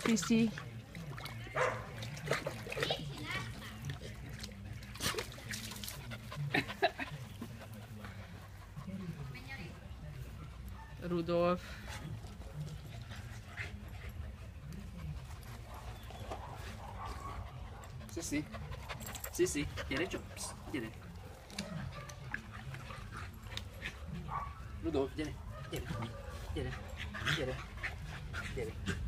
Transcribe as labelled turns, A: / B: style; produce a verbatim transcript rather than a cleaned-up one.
A: Sisi. Rudolf.
B: Sisi. Sisi, gyere csak. Psz, gyere. Rudolf, gyere. Gyere. Gyere. Gyere. Gyere.